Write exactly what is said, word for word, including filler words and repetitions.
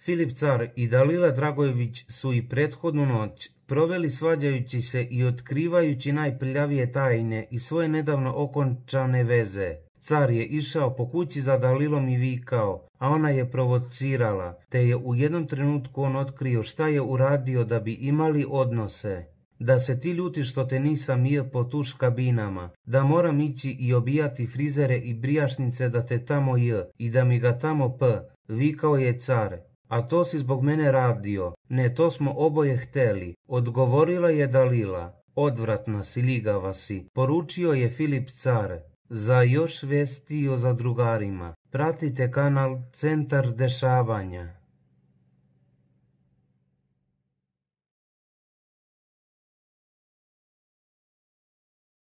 Filip Car i Dalila Dragojević su i prethodnu noć proveli svađajući se i otkrivajući najprljavije tajne i svoje nedavno okončane veze. Car je išao po kući za Dalilom i vikao, a ona je provocirala, te je u jednom trenutku on otkrio šta je uradio da bi imali odnose. Da se ti ljuti što te nisam je po tuš kabinama, da moram ići i obijati frizere i brijašnice da te tamo je i da mi ga tamo p, vikao je Car. A to si zbog mene radio, ne, to smo oboje hteli, odgovorila je Dalila. Odvratna si, ligava si, poručio je Filip Car. Za još vesti o zadrugarima, pratite kanal Centar dešavanja.